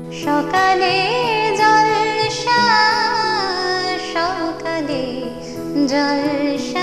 সকালে জলসা, সকালে জলসা।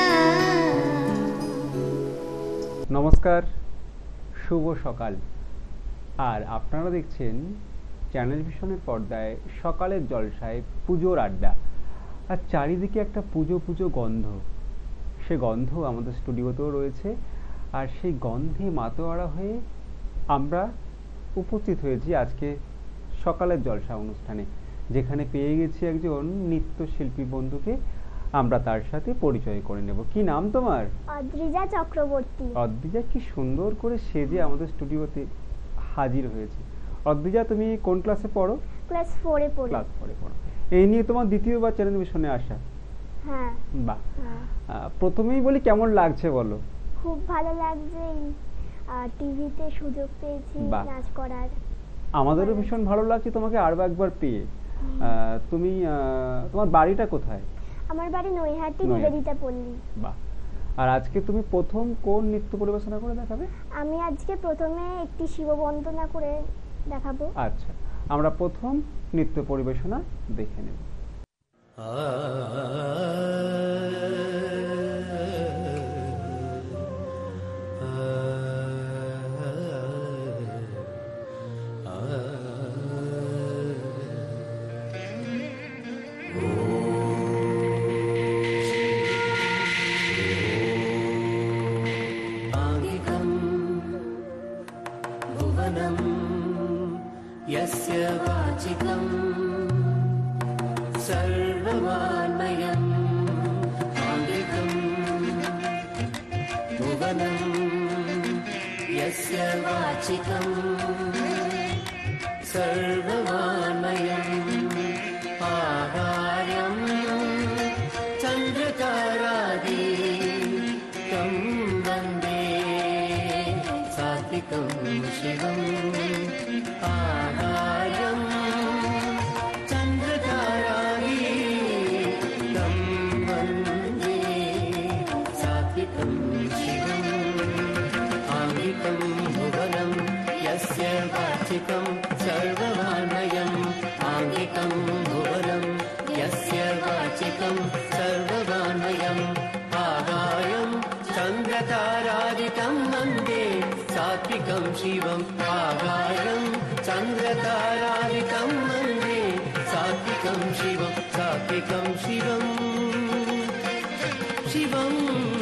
নমস্কার, শুভ সকাল। আর আপনারা দেখছেন চ্যানেল ভিশনের পর্দায় সকালের জলসায় পুজোর আড্ডা। আর চারিদিকে একটা পুজো পুজো গন্ধ, সে গন্ধ আমাদের স্টুডিওতেও রয়েছে। আর সেই গন্ধে মাতোয়ারা হয়ে আমরা উপস্থিত হয়েছি আজকে সকালের জলসা অনুষ্ঠানে, যেখানে পেয়ে গেছি একজন নৃত্যশিল্পী বন্ধুকে। আমরা তার সাথে পরিচয় করে নেব। কি নাম তোমার? অদ্রিজা চক্রবর্তী। অদ্রিজা কি সুন্দর করে সেজে আমাদের স্টুডিওতে হাজির হয়েছে। অদ্রিজা, তুমি কোন ক্লাসে পড়ো? ক্লাস 4 এ পড়ি। ক্লাস 4 এ পড়ো। এই নিয়ে তোমার দ্বিতীয়বার চ্যানেল ভিশনে আসা? হ্যাঁ। বাহ। প্রথমেই বলি, কেমন লাগছে বলো? খুব ভালো লাগছে, টিভিতে সুযোগ পেয়েছি নাচ করার। আমাদেরও ভীষণ ভালো লাগছে তোমাকে আরো একবার পেয়ে। তুমি তোমার বাড়িটা কোথায়? আমার বাড়ি নৈহাটি, নিবেদিতা পল্লী। বাহ। আর আজকে তুমি প্রথম কোন নৃত্য পরিবেশনা করে দেখাবে? আমি আজকে প্রথমে একটি শিব বন্দনা করে দেখাবো। আচ্ছা, আমরা প্রথম নৃত্য পরিবেশনা দেখে নেব। यस्य वाचिकं सर्ववान्मयम् आङ्गिकं भुवनं यस्य वाचिकं सर्ववान्मयम् आहार्यं चन्द्रतारादिकं वन्दे सात्विकं शिवम् आहार्यं चन्द्रतारादिकं वन्दे सात्विकं शिवम् आङ्गिकं भुवनं यस्य वाचिकं सर्ववान्मयम् आङ्गिकं भुवनं यस्य वाचिकं सर्ववान्मयम् आहार्यं चन्द्रतारादिकं वन्दे सात्विकं शिवम् आहार्यं चन्द्रतारादिकं वन्दे सात्विकं शिवं सात्विकं शिवम् शिवम्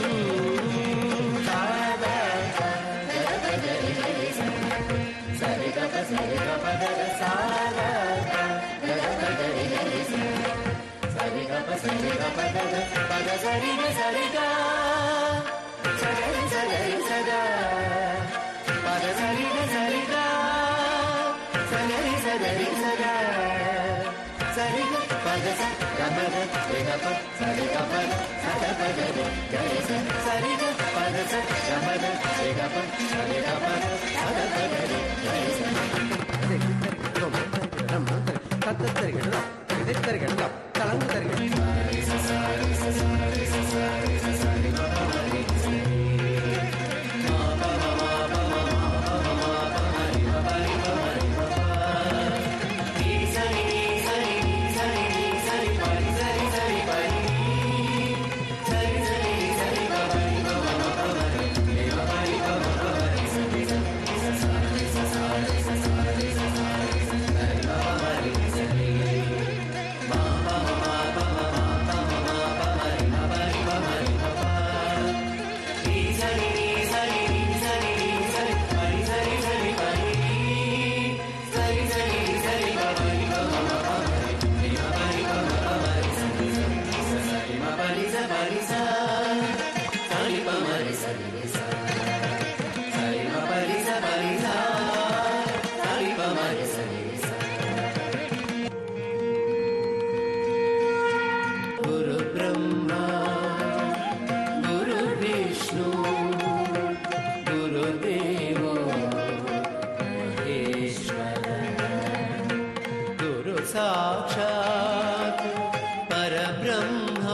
साक्षात् परब्रह्म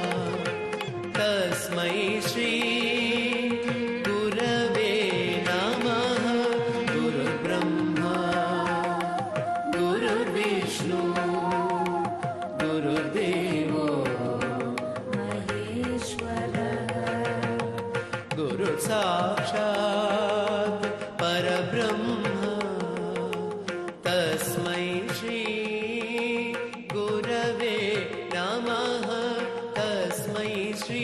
तस्मै श्री गुरवे नमः। गुरुब्रह्मा गुरु विष्णु गुरुदेवो गुरु साक्षात् परब्रह्म तस्मै श्री गुरवे नमः तस्मै श्री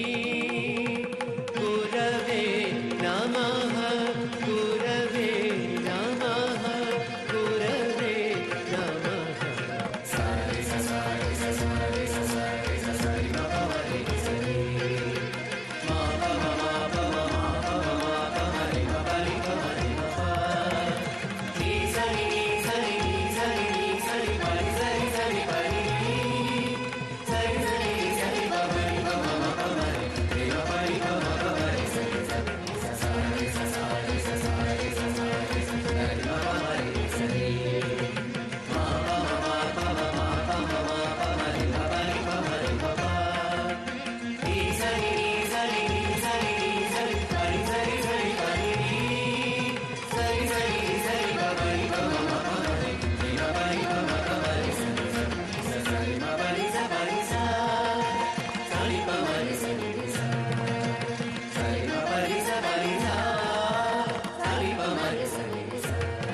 गुरवे नमः गुरवे नमः गुरवे नमः सारे सारे सारे सारे सारे बाबा रे मा बाबा मा बाबा मा बाबा रे बाबा रे बाबा रे बाबा नी सारे नी सारे नी सारे नी सारे बारी सारे सारे बारी सारे सारे नी सारे बाबा रे बाबा मा बाबा रे बाबा रे बाबा बाबा रे सारे सारे सारे सारे सारे सारे सारे बाबा रे सारे मा बाबा मा बाबा मा बाबा मा बाबा रे बाबा रे बाबा रे बाबा नी सारे नी सारे नी सारे नी सारे बारी सारे सारे बारी सारे सारे नी सारे बाबा रे बाबा मा बाबा रे बाबा रे बाबा बाबा रे सारे सारे बाबा रे सा बारी सा सारे बाबा रे सारे सा सारे बाबा रे सा बारी सा सारे बाबा रे सारे सा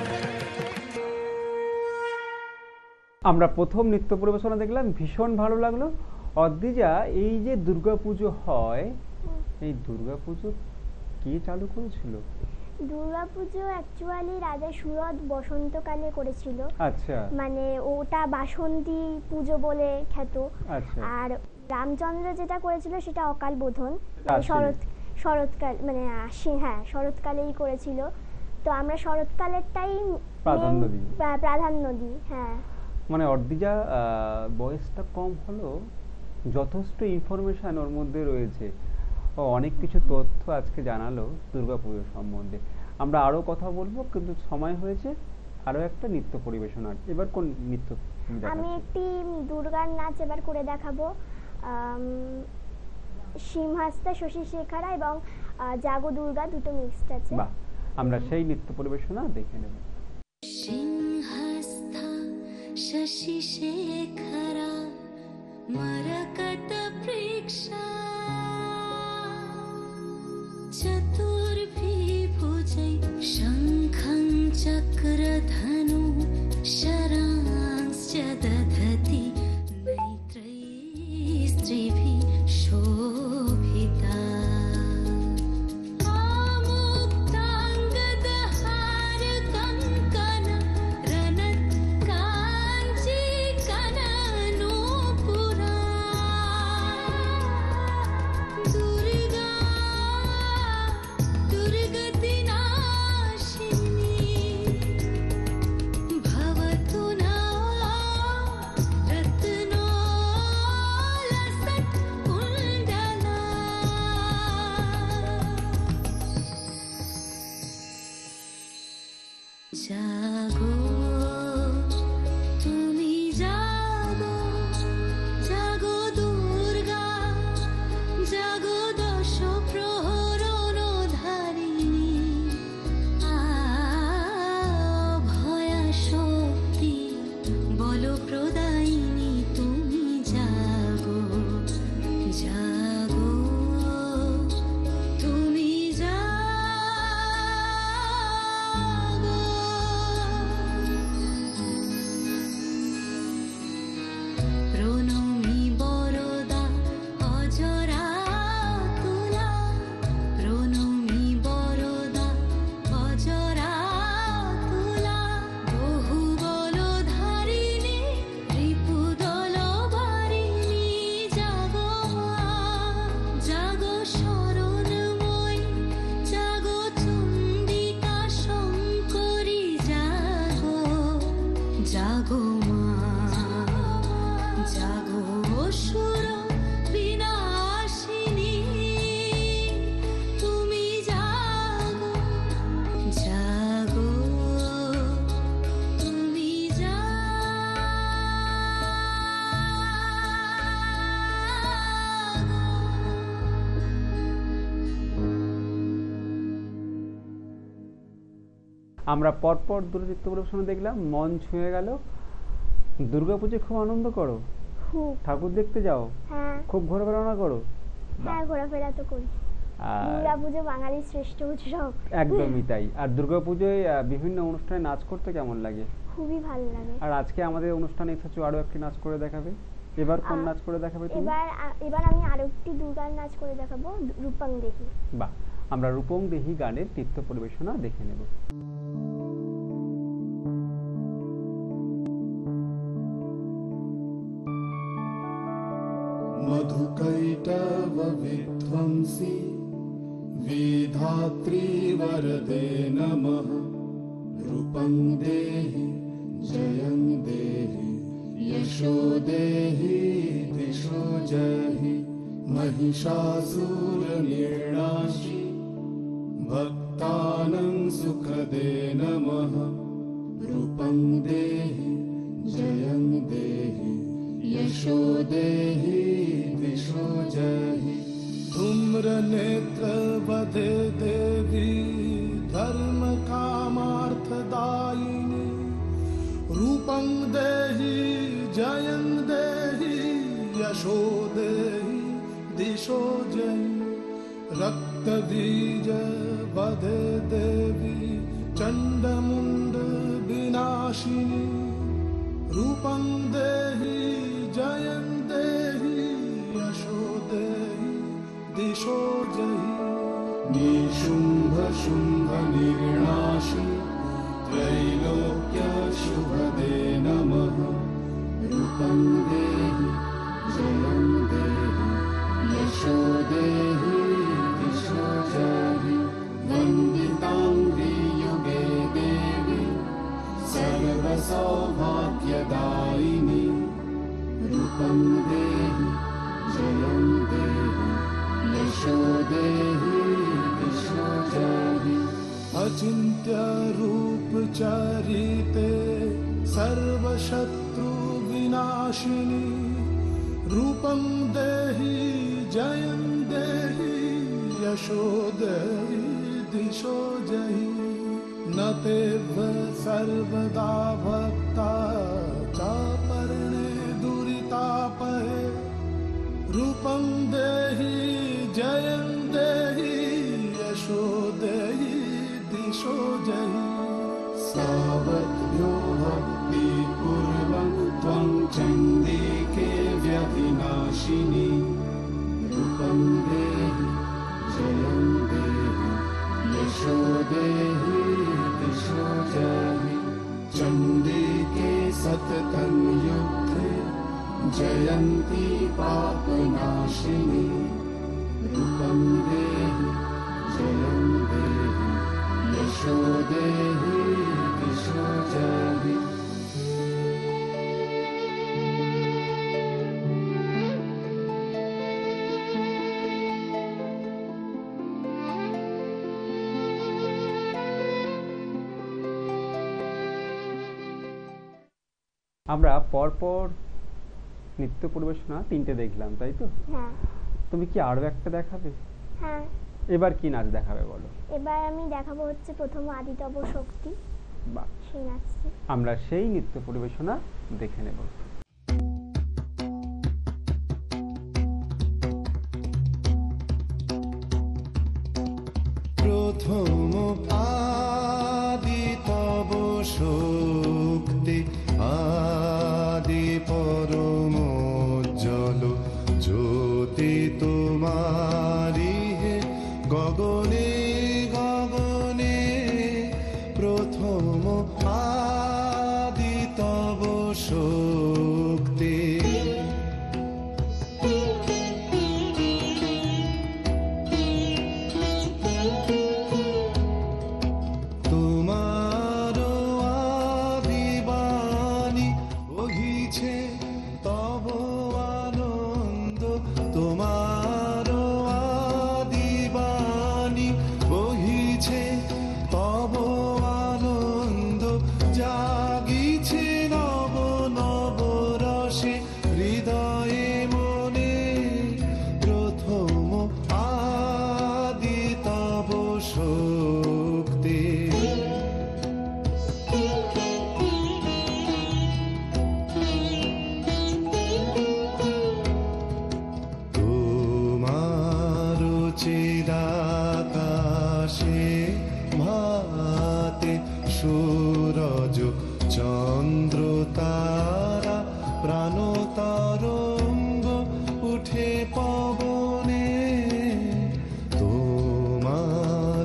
আমরা প্রথম নৃত্য পরিবেশনা দেখলাম, ভীষণ ভালো লাগলো। অদ্রিজা, এই যে দুর্গাপুজো হয়, এই দুর্গাপুজো কে চালু করেছিল? দুর্গাপুজো অ্যাকচুয়ালি রাজা সুরথ বসন্তকালে করেছিল। আচ্ছা মানে ওটা বাসন্তী পুজো বলে খ্যাত। আচ্ছা আর রামচন্দ্র যেটা করেছিল সেটা অকাল বোধন, আশ্বিন। শরৎকাল মানে আশ্বিন, হ্যাঁ শরৎকালেই করেছিল। তো আমরা শরৎকালেরটাই প্রাধান্য দিই। প্রাধান্য দিই, হ্যাঁ। মানে অদ্রিজা বয়সটা কম হলেও যথেষ্ট ইনফরমেশন ওর মধ্যে রয়েছে, ও অনেক কিছু তথ্য আজকে জানালো দুর্গাপুজো সম্বন্ধে। আমরা আরো কথা বলবো, কিন্তু সময় হয়েছে আরো একটা নৃত্য পরিবেশনার। এবার কোন নৃত্য তুমি আমি দেখাচ্ছ? একটি দুর্গার নাচ এবার করে দেখাবো। সিংহাস্তা শশী শেখারা এবং জাগো দুর্গা দুটো মিক্সড আছে। বাহ, আমরা সেই নৃত্য পরিবেশনা দেখে নেব। सिंहस्था शशिशेखरा मरकतप्रेक्षा चतुर्भिभुजै शङ्खं चक्रधनु शरांश्च दधति नेत्रैः स्त्रिभिः शोभिता मुक्ताङ्गदहार कङ्कण रणत्काञ्ची कननूपुरा दुर्गा दुर्गतिनाशिनी भवतु नः रत्नोलसत्कुण्डला जागो তুমি জাগো জাগো দুর্গা জাগো দশ প্রহরণ ধারিণী ভয়া শক্তি বল প্রদায়িনী তুমি জাগো জাগো তুমি জাগো প্রণমি বরদা অজরা তুলা প্রণমি বরদা অজরা তুলা বহু বল ধারিণী রিপুদল বারিণী জাগো মা জাগো শরণময়ী জাগো চণ্ডিকা শঙ্করী জাগো জাগো মা জাগো অসুর বিনাশিনী তুমি জাগো জাগো তুমি আমরা পরপর দুটো নৃত্য পরিবেশনা দেখলাম, মন ছুঁয়ে গেল। দুর্গাপুজোয় খুব আনন্দ করো, খুব। ঠাকুর দেখতে যাও, হ্যাঁ খুব ঘোরাফেরা করো। হ্যাঁ, ঘোরাফেরা তো করি। আর দুর্গাপুজো বাঙালির শ্রেষ্ঠ উৎসব। একদমই তাই। আর দুর্গাপুজোয় বিভিন্ন অনুষ্ঠানে নাচ করতে কেমন লাগে? খুবই ভালো লাগে। আর আজকে আমাদের অনুষ্ঠানে এসেছো, আরো একটি নাচ করে দেখাবে। এবার কোন নাচ করে দেখাবে তুমি? এবার আমি আরো একটি দুর্গার নাচ করে দেখাবো, রূপং দেখি। বাহ, আমরা রূপং দেহি গানের নৃত্য পরিবেশনা দেখে নেব। मधुकैटवविध्वंसी विधात्री वरदे नमः। रूपं देहि जयं देहि यशो देहि दिशो जहि। महिषासुरनिर्णाशि भक्तानां सुखदे नमः। रूपं देहि जयं देहि यशो देहि दिशो जहि। धूम्रनेत्रवधे देवी धर्मकामार्थदायिनी। रूपं देहि जयं देहि यशो देहि दिशो जहि। रक्तबीज वधे देवी चण्डमुण्ड विनाशिनी। रूपं देहि जयं देहि यशो देहि दिशो जहि। निशुम्भ शुम्भ निर्णाशि त्रैलोक्यशुभदे नमः। रूपं देहि जयं देहि यशो देहि दिशो जहि। वन्दिताङ्घ्रि युगे देवी सर्वसौभाग्यदायिनी। रूपं देहि जयं देहि यशो देहि दिशो जहि। अचिन्त्य रूप चरिते सर्वशत्रु विनाशिनी। रूपं देहि जयं देहि यशो देहि दिशो जहि। न तेव सर्वदा भक्ता चापर्णे दुरितापहे। रूपं देहि जयं देहि यशो देहि दिशो जहि। सावध्यो भक्तिपूर्वं त्वं चण्डिके व्यधिनाशिनी। रूपं देहि जयं देहि यशो देहि दिशो जहि। चण्डिके सततं युद्धे जयन्ती पापनाशिनी। रूपं देहि जयं देहि यशो देहि दिशो जहि। আমরা পরপর নৃত্য পরিবেশনা তিনটে দেখলাম, তাই তো? হ্যাঁ তুমি কি আরো একটা দেখাবে? হ্যাঁ, এবার কি নাচ দেখাবে বলো? এবার আমি দেখাবো হচ্ছে প্রথম আদিতব শক্তি, বাহ, সেই নাচটি। আমরা সেই নৃত্য পরিবেশনা দেখে নেব। প্রথম আদিতব শক্তি আদি পরম উজ্জ্বল জ্যোতি তোমারি হে গগনে গগনে। প্রথম আদিতব শক্তি। তোমার আদিবাণী বহিছে তব আনন্দ। তোমার আদিবাণী বহিছে তব আনন্দ। জাগিছে নব নব তারা প্রাণ তরঙ্গ উঠে পবনে তোমার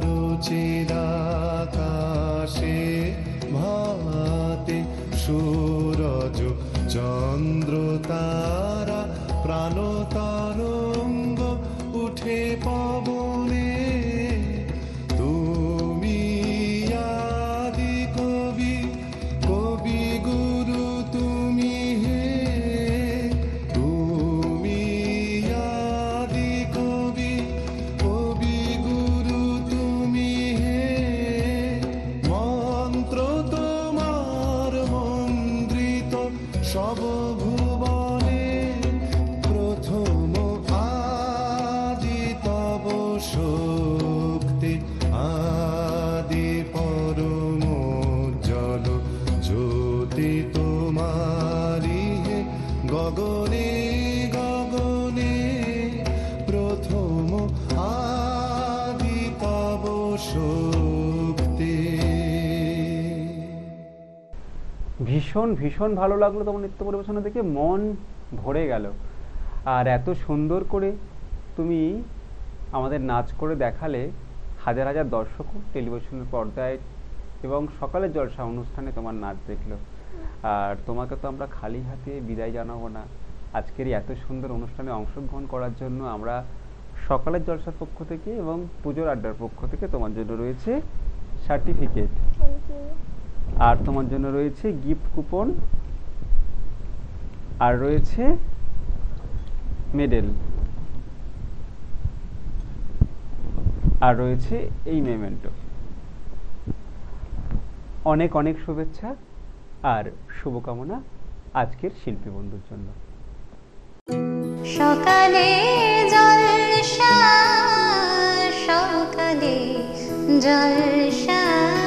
চিরাকাশে ভাতে সূরজ চন্দ্র তারা প্রাণ তরঙ্গ উঠে পবনে তুমি আদি কবি কবি গুরু তুমি হে তুমি আদি কবি কবি গুরু তুমি হে মন্ত্র তোমার মন্ত্রিত সব ভুবনে প্রথম আদি তব শক্তি আদি পরম জল জ্যোতি তোমারি হে গগনে গগনে প্রথম আদি তব শক্তি। ভীষণ ভীষণ ভালো লাগলো তোমার নৃত্য পরিবেশনা দেখে, মন ভরে গেল। আর এত সুন্দর করে তুমি আমাদের নাচ করে দেখালে, হাজার হাজার দর্শকও টেলিভিশনের পর্দায় এবং সকালের জলসা অনুষ্ঠানে তোমার নাচ দেখলো। আর তোমাকে তো আমরা খালি হাতে বিদায় জানাবো না। আজকের এই এত সুন্দর অনুষ্ঠানে অংশগ্রহণ করার জন্য আমরা সকালের জলসার পক্ষ থেকে এবং পুজোর আড্ডার পক্ষ থেকে তোমার জন্য রয়েছে সার্টিফিকেট, থ্যাংক ইউ। আর তোমার জন্য রয়েছে গিফট কুপন, আর রয়েছে মেডেল, আর রয়েছে এই মেমেন্টো। অনেক অনেক শুভেচ্ছা আর শুভকামনা আজকের শিল্পী বন্ধুর জন্য। সকালে জলসা সকালে জলসা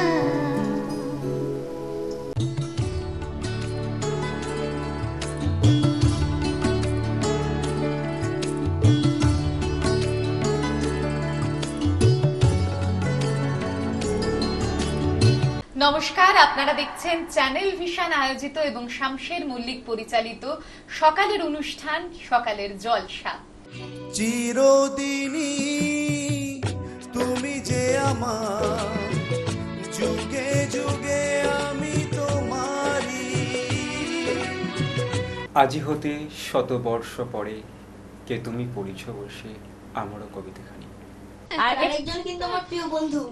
নমস্কার, আপনারা দেখছেন চ্যানেল ভিশন আয়োজিত এবং শামশের মল্লিক পরিচালিত সকালের অনুষ্ঠান সকালের জলসা। চিরদিনই তুমি যে আমার, যুগে যুগে আমি তোমারি। আজি হতে শত বর্ষ পরে কে তুমি পড়িছ বসে আমারও কবিতাখানি। আর একজন কিন্তু আমার প্রিয় বন্ধু।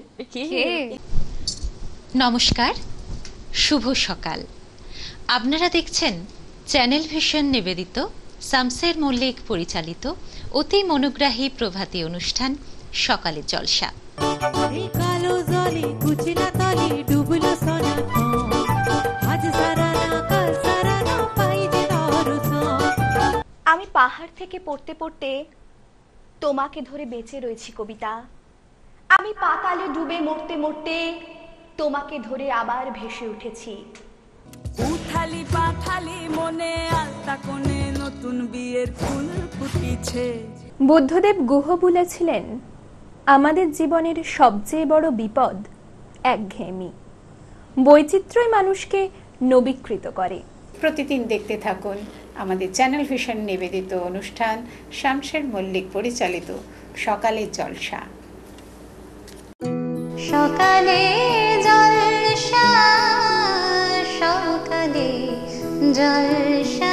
নমস্কার, শুভ সকাল। আপনারা দেখছেন চ্যানেল ভিশন নিবেদিত শামশের মল্লিক পরিচালিত অতি মনোগ্রাহী প্রভাতী অনুষ্ঠান সকালের জলসা। কালো জলে কুচিলা তলে ডুবলো সনাতন, আজ সারা না কাল সারা না পাই যে দর্শন। আমি পাহাড় থেকে পড়তে পড়তে তোমাকে ধরে বেঁচে রয়েছি কবিতা। আমি পাতালে ডুবে মরতে মরতে তোমাকে ধরে আবার ভেসে উঠেছি। উঠালি পাঠালি মনে আলতা কোণে নতুন বিয়ের ফুল ফুটিছে। বুদ্ধদেব গুহ বলেছিলেন, আমাদের জীবনের সবচেয়ে বড় বিপদ একঘেয়েমি। বৈচিত্র্যই মানুষকে নবীকৃত করে। প্রতিদিন দেখতে থাকুন আমাদের চ্যানেল ভিশন নিবেদিত অনুষ্ঠান শামশের মল্লিক পরিচালিত সকালের জলসা। সকালে জলসা সকালে জলসা।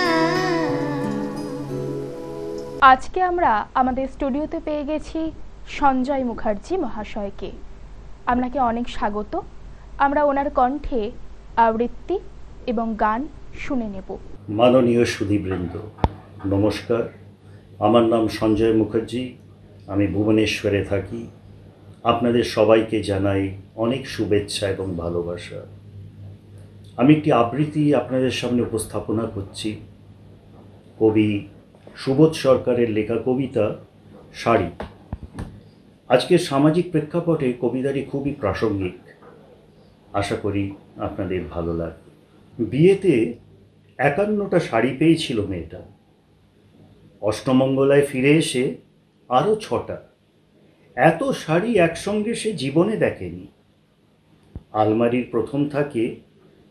আজকে আমরা আমাদের স্টুডিওতে পেয়ে গেছি সঞ্জয় মুখার্জি মহাশয়কে। আপনাকে অনেক স্বাগত। আমরা ওনার কণ্ঠে আবৃত্তি এবং গান শুনে নেব। মাননীয় সুধীবৃন্দ, নমস্কার। আমার নাম সঞ্জয় মুখার্জি, আমি ভুবনেশ্বরে থাকি। আপনাদের সবাইকে জানাই অনেক শুভেচ্ছা এবং ভালোবাসা। আমি একটি আবৃত্তি আপনাদের সামনে উপস্থাপনা করছি। কবি সুবোধ সরকারের লেখা কবিতা শাড়ি। আজকের সামাজিক প্রেক্ষাপটে কবিতাটি খুবই প্রাসঙ্গিক। আশা করি আপনাদের ভালো লাগবে। বিয়েতে 51টা শাড়ি পেয়েছিল মেয়েটা। অষ্টমঙ্গলায় ফিরে এসে আরও 6টা। এত শাড়ি একসঙ্গে সে জীবনে দেখেনি। আলমারির প্রথম থাকে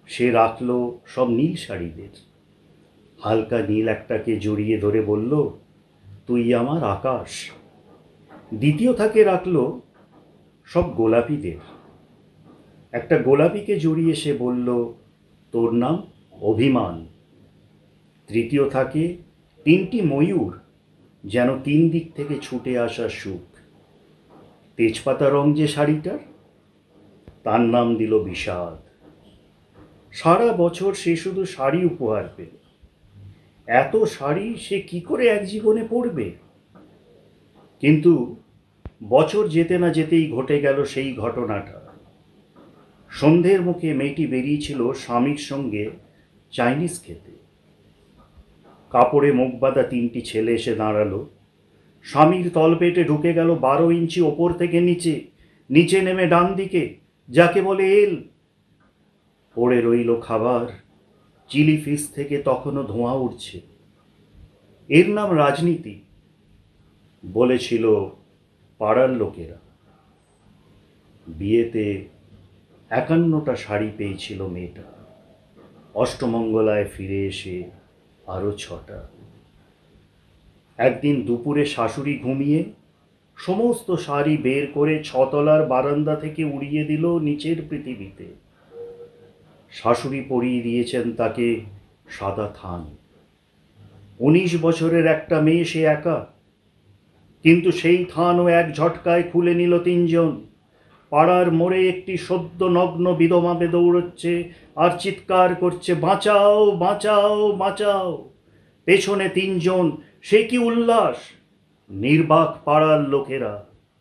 সে রাখলো সব নীল শাড়িদের। হালকা নীল একটাকে জড়িয়ে ধরে বলল, তুই আমার আকাশ। দ্বিতীয় থাকে রাখলো সব গোলাপিদের। একটা গোলাপিকে জড়িয়ে সে বলল, তোর নাম অভিমান। তৃতীয় থাকে 3টি ময়ূর, যেন 3 দিক থেকে ছুটে আসা সুখ। তেজপাতা রং যে শাড়িটার, তার নাম দিল বিষাদ। সারা বছর সে শুধু শাড়ি উপহার পেল। এত শাড়ি সে কি করে এক জীবনে পরবে? কিন্তু বছর যেতে না যেতেই ঘটে গেল সেই ঘটনাটা। সন্ধ্যের মুখে মেয়েটি বেরিয়েছিল স্বামীর সঙ্গে চাইনিজ খেতে। কাপড়ে মুখ বাঁধা 3টি ছেলে এসে দাঁড়ালো। স্বামীর তলপেটে ঢুকে গেল 12 ইঞ্চি ওপর থেকে নিচে, নিচে নেমে ডান দিকে, যাকে বলে এল। পড়ে রইল খাবার, চিলি ফিশ থেকে তখনও ধোঁয়া উঠছে। এর নাম রাজনীতি, বলেছিল পাড়ার লোকেরা। বিয়েতে 51টা শাড়ি পেয়েছিল মেয়েটা। অষ্টমঙ্গলায় ফিরে এসে আরও 6টা। একদিন দুপুরে শাশুড়ি ঘুমিয়ে সমস্ত শাড়ি বের করে 6 তলার বারান্দা থেকে উড়িয়ে দিল নিচের পৃথিবীতে। শাশুড়ি পরিয়ে দিয়েছেন তাকে সাদা থান। 19 বছরের একটা মেয়ে, সে একা। কিন্তু সেই থানও এক ঝটকায় খুলে নিল 3 জন। পাড়ার মোড়ে একটি সদ্য নগ্ন বিধবা দৌড়চ্ছে আর চিৎকার করছে, বাঁচাও বাঁচাও বাঁচাও। পেছনে 3 জন, সে কি উল্লাস! নির্বাক পাড়ার লোকেরা।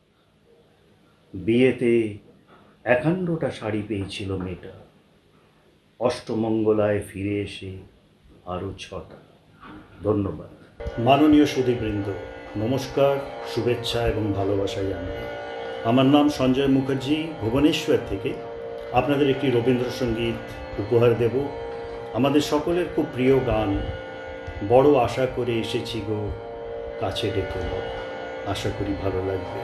বিয়েতে 51টা শাড়ি পেয়েছিল মেয়েটা। অষ্টমঙ্গলায় ফিরে এসে আরও 6টা। ধন্যবাদ। মাননীয় সুধীবৃন্দ, নমস্কার, শুভেচ্ছা এবং ভালোবাসা জানাই। আমার নাম সঞ্জয় মুখার্জি। ভুবনেশ্বর থেকে আপনাদের একটি রবীন্দ্রসঙ্গীত উপহার দেব। আমাদের সকলের খুব প্রিয় গান, বড় আশা করে এসেছি গো কাছে ডেকে নাও। আশা করি ভালো লাগবে।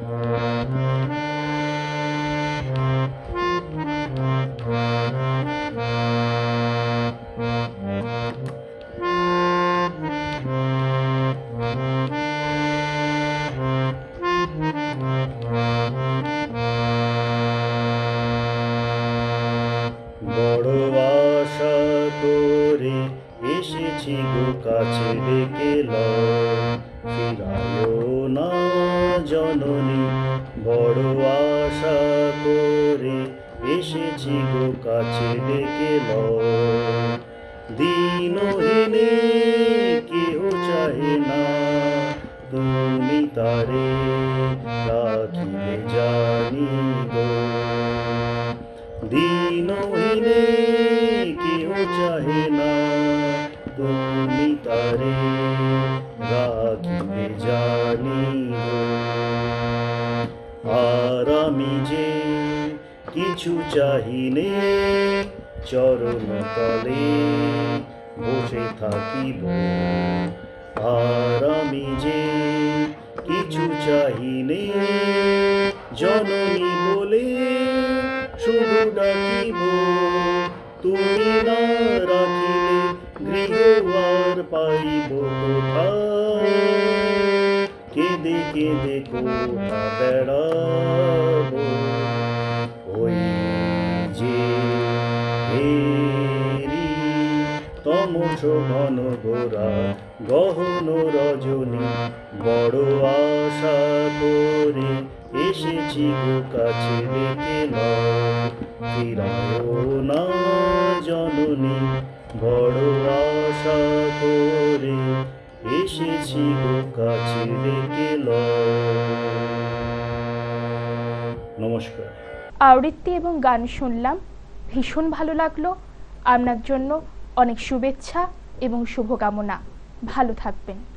বড় আশা করে এসেছি গো কাছে ডেকে লও, ফিরায়ও না জননী। বড় আশা করে এসেছি গো কাছে ডেকে লও। দিনহীনে কেহ চাহে না তুমি তারে রাখিলে জানি গো। দিনহীনে কেহ চাহে না তুমি তারে রাখিলে জানি গো। আর আমি যে কিছু চাহিনে চরণ তলে বসে থাকিব। আর আমি যে কিছু চাহিনে জননী বলে শুধু ডাকিব। তুমি না রাখিলে গৃহ আর পাইব কোথায়? কেঁদে কেঁদে কোথা বেড়াব? ওই যে এরি তমস ঘন ঘোরা গহন রজনী। বড় আশা করে এসেছি গো কাছে ডেকে নাও, ফিরায়ও না জননী। বড় আশা করে এসেছি গো কাছে ডেকে নাও। নমস্কার। আবৃত্তি এবং গান শুনলাম, ভীষণ ভালো লাগলো। আপনার জন্য অনেক শুভেচ্ছা এবং শুভকামনা। ভালো থাকবেন।